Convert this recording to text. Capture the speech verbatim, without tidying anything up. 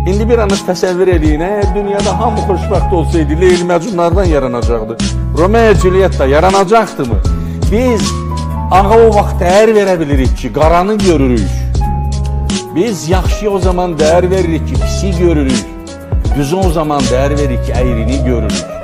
İndi bir anız təsəvvür edin, əgər dünyada hamı xoşbəxt olsaydı, Leyli Məcnunlardan yaranacaqdı. Romeo Julietta yaranacaqdı mı? Biz ağa o vaxt dəyər verə bilirik ki, qaranı görürük. Biz yaxşıya o zaman dəyər veririk ki, pisi görürük. Düzü o zaman dəyər veririk ki, əyrini görürük.